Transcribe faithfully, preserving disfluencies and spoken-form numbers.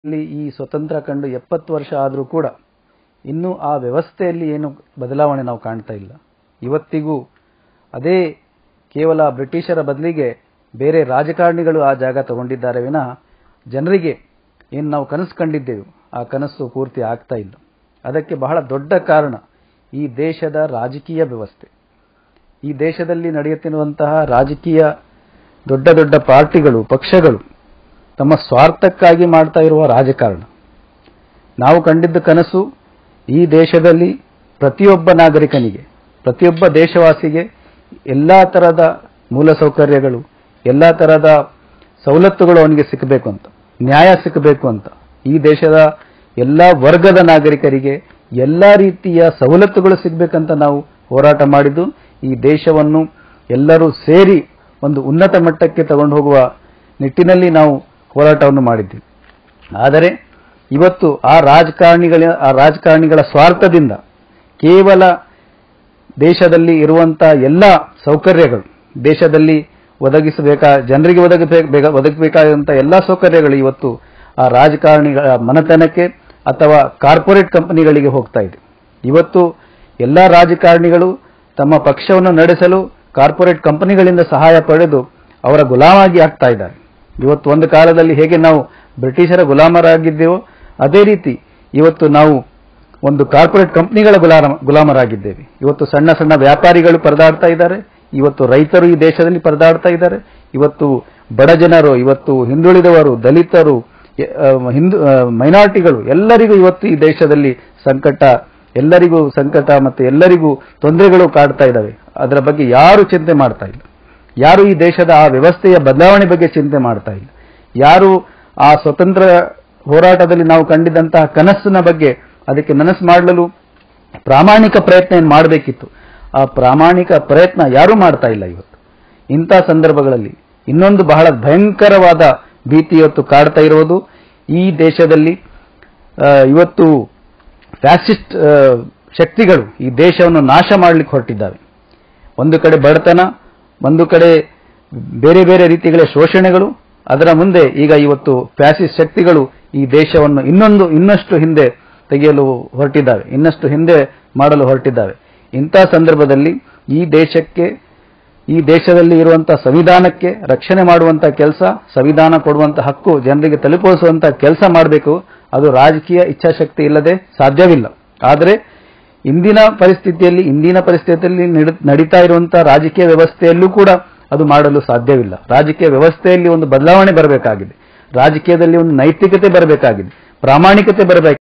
ಇಲ್ಲಿ ಈ ಸ್ವತಂತ್ರ ಕಂಡು ಎಪ್ಪತ್ತು ವರ್ಷ ಆದರೂ ಕೂಡ ಇನ್ನೂ ಆ ವ್ಯವಸ್ಥೆಯಲ್ಲಿ ಏನು ಬದಲಾವಣೆ ನಾವು ಕಾಣ್ತಾ ಇಲ್ಲ. ಇವತ್ತಿಗೂ ಅದೇ ಕೇವಲ ಬ್ರಿಟಿಷರ ಬದಲಿಗೆ ಬೇರೆ ರಾಜಕಾರಣಿಗಳು ಆ ಜಾಗ ತಗೊಂಡಿದ್ದಾರೆ ವಿನಃ ಜನರಿಗೆ ಏನು ನಾವು ಕನಸು ಕಂಡಿದ್ದೆವು ಆ ಕನಸು ಪೂರ್ತಿ ಆಗ್ತಾ ಇಲ್ಲ. ಅದಕ್ಕೆ ಬಹಳ ದೊಡ್ಡ ಕಾರಣ ಈ ದೇಶದ ರಾಜಕೀಯ ವ್ಯವಸ್ಥೆ. ಈ ದೇಶದಲ್ಲಿ ನಡೆಯುತ್ತಿರುವಂತಹ ರಾಜಕೀಯ ದೊಡ್ಡ ದೊಡ್ಡ ಪಾರ್ಟಿಗಳು, ಪಕ್ಷಗಳು ತಮ್ಮ ಸ್ವಾರ್ಥಕ್ಕಾಗಿ ಮಾಡ್ತಾ ಇರುವ ರಾಜಕಾರಣ. ನಾವು ಕಂಡಿದ್ದ ಕನಸು ಈ ದೇಶದಲ್ಲಿ ಪ್ರತಿಯೊಬ್ಬ ನಾಗರಿಕನಿಗೆ, ಪ್ರತಿಯೊಬ್ಬ ದೇಶವಾಸಿಗೆ ಎಲ್ಲಾ ತರಹದ ಮೂಲಸೌಕರ್ಯಗಳು, ಎಲ್ಲಾ ತರಹದ ಸವಲತ್ತುಗಳು ಅವನಿಗೆ ಸಿಕ್ಕಬೇಕು ಅಂತ, ನ್ಯಾಯ ಸಿಕ್ಕಬೇಕು ಅಂತ, ಈ ದೇಶದ ಎಲ್ಲಾ ವರ್ಗದ ನಾಗರಿಕರಿಗೆ ಎಲ್ಲಾ ರೀತಿಯ ಸವಲತ್ತುಗಳು ಸಿಗಬೇಕಂತ ನಾವು ಹೋರಾಟ ಮಾಡಿದ್ದು. ಈ ದೇಶವನ್ನು ಎಲ್ಲರೂ ಸೇರಿ ಒಂದು ಉನ್ನತ ಮಟ್ಟಕ್ಕೆ ತಗೊಂಡು ಹೋಗುವ ನಿಟ್ಟಿನಲ್ಲಿ ನಾವು ಹೋರಾಟವನ್ನು ಮಾಡಿದ್ದೀವಿ. ಆದರೆ ಇವತ್ತು ಆ ರಾಜಕಾರಣಿಗಳ ಆ ರಾಜಕಾರಣಿಗಳ ಸ್ವಾರ್ಥದಿಂದ ಕೇವಲ ದೇಶದಲ್ಲಿ ಇರುವಂತಹ ಎಲ್ಲ ಸೌಕರ್ಯಗಳು, ದೇಶದಲ್ಲಿ ಒದಗಿಸಬೇಕಾ ಜನರಿಗೆ ಒದಗಬೇಕು ಒದಗಬೇಕಾದಂಥ ಎಲ್ಲ ಸೌಕರ್ಯಗಳು ಇವತ್ತು ಆ ರಾಜಕಾರಣಿಗಳ ಮನೆತನಕ್ಕೆ ಅಥವಾ ಕಾರ್ಪೊರೇಟ್ ಕಂಪನಿಗಳಿಗೆ ಹೋಗ್ತಾ ಇದೆ. ಇವತ್ತು ಎಲ್ಲ ರಾಜಕಾರಣಿಗಳು ತಮ್ಮ ಪಕ್ಷವನ್ನು ನಡೆಸಲು ಕಾರ್ಪೊರೇಟ್ ಕಂಪನಿಗಳಿಂದ ಸಹಾಯ ಪಡೆದು ಅವರ ಗುಲಾಮಾಗಿ ಆಗ್ತಾ ಇದ್ದಾರೆ. ಇವತ್ತು ಒಂದು ಕಾಲದಲ್ಲಿ ಹೇಗೆ ನಾವು ಬ್ರಿಟಿಷರ ಗುಲಾಮರಾಗಿದ್ದೇವೋ ಅದೇ ರೀತಿ ಇವತ್ತು ನಾವು ಒಂದು ಕಾರ್ಪೊರೇಟ್ ಕಂಪನಿಗಳ ಗುಲಾಮ ಗುಲಾಮರಾಗಿದ್ದೇವೆ. ಇವತ್ತು ಸಣ್ಣ ಸಣ್ಣ ವ್ಯಾಪಾರಿಗಳು ಪರದಾಡ್ತಾ ಇದ್ದಾರೆ, ಇವತ್ತು ರೈತರು ಈ ದೇಶದಲ್ಲಿ ಪರದಾಡ್ತಾ ಇದ್ದಾರೆ, ಇವತ್ತು ಬಡ ಜನರು, ಇವತ್ತು ಹಿಂದುಳಿದವರು, ದಲಿತರು, ಹಿಂದೂ ಮೈನಾರಿಟಿಗಳು ಎಲ್ಲರಿಗೂ ಇವತ್ತು ಈ ದೇಶದಲ್ಲಿ ಸಂಕಟ, ಎಲ್ಲರಿಗೂ ಸಂಕಟ ಮತ್ತು ಎಲ್ಲರಿಗೂ ತೊಂದರೆಗಳು ಕಾಡ್ತಾ ಇದ್ದಾವೆ. ಅದರ ಬಗ್ಗೆ ಯಾರು ಚಿಂತೆ ಮಾಡ್ತಾ ಇಲ್ಲ. ಯಾರು ಈ ದೇಶದ ಆ ವ್ಯವಸ್ಥೆಯ ಬದಲಾವಣೆ ಬಗ್ಗೆ ಚಿಂತೆ ಮಾಡ್ತಾ ಇಲ್ಲ. ಯಾರು ಆ ಸ್ವತಂತ್ರ ಹೋರಾಟದಲ್ಲಿ ನಾವು ಕಂಡಿದ್ದಂತಹ ಕನಸಿನ ಬಗ್ಗೆ ಅದಕ್ಕೆ ನನಸು ಮಾಡಲು ಪ್ರಾಮಾಣಿಕ ಪ್ರಯತ್ನ ಏನು ಮಾಡಬೇಕಿತ್ತು, ಆ ಪ್ರಾಮಾಣಿಕ ಪ್ರಯತ್ನ ಯಾರೂ ಮಾಡ್ತಾ ಇಲ್ಲ ಇವತ್ತು. ಇಂಥ ಸಂದರ್ಭಗಳಲ್ಲಿ ಇನ್ನೊಂದು ಬಹಳ ಭಯಂಕರವಾದ ಭೀತಿ ಇವತ್ತು ಕಾಡ್ತಾ ಇರುವುದು, ಈ ದೇಶದಲ್ಲಿ ಇವತ್ತು ಫ್ಯಾಸಿಸ್ಟ್ ಶಕ್ತಿಗಳು ಈ ದೇಶವನ್ನು ನಾಶ ಮಾಡಲಿಕ್ಕೆ ಹೊರಟಿದ್ದಾವೆ. ಒಂದು ಕಡೆ ಬಡತನ, ಒಂದು ಕಡೆ ಬೇರೆ ಬೇರೆ ರೀತಿಗಳ ಶೋಷಣೆಗಳು, ಅದರ ಮುಂದೆ ಈಗ ಇವತ್ತು ಫ್ಯಾಸಿಸ್ಟ್ ಶಕ್ತಿಗಳು ಈ ದೇಶವನ್ನು ಇನ್ನೊಂದು ಇನ್ನಷ್ಟು ಹಿಂದೆ ತೆಗೆಯಲು ಹೊರಟಿದ್ದಾವೆ, ಇನ್ನಷ್ಟು ಹಿಂದೆ ಮಾಡಲು ಹೊರಟಿದ್ದಾವೆ. ಇಂಥ ಸಂದರ್ಭದಲ್ಲಿ ಈ ದೇಶಕ್ಕೆ, ಈ ದೇಶದಲ್ಲಿ ಇರುವಂತಹ ಸಂವಿಧಾನಕ್ಕೆ ರಕ್ಷಣೆ ಮಾಡುವಂತಹ ಕೆಲಸ, ಸಂವಿಧಾನ ಕೊಡುವಂತಹ ಹಕ್ಕು ಜನರಿಗೆ ತಲುಪಿಸುವಂತಹ ಕೆಲಸ ಮಾಡಬೇಕು. ಅದು ರಾಜಕೀಯ ಇಚ್ಛಾಶಕ್ತಿ ಇಲ್ಲದೆ ಸಾಧ್ಯವಿಲ್ಲ. ಆದರೆ ಇಂದಿನ ಪರಿಸ್ಥಿತಿಯಲ್ಲಿ ಇಂದಿನ ಪರಿಸ್ಥಿತಿಯಲ್ಲಿ ನಡೀತಾ ಇರುವಂತಹ ರಾಜಕೀಯ ವ್ಯವಸ್ಥೆಯಲ್ಲೂ ಕೂಡ ಅದು ಮಾಡಲು ಸಾಧ್ಯವಿಲ್ಲ. ರಾಜಕೀಯ ವ್ಯವಸ್ಥೆಯಲ್ಲಿ ಒಂದು ಬದಲಾವಣೆ ಬರಬೇಕಾಗಿದೆ, ರಾಜಕೀಯದಲ್ಲಿ ಒಂದು ನೈತಿಕತೆ ಬರಬೇಕಾಗಿದೆ, ಪ್ರಾಮಾಣಿಕತೆ ಬರಬೇಕು.